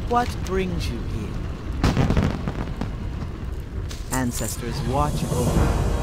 What brings you here? Ancestors watch over you.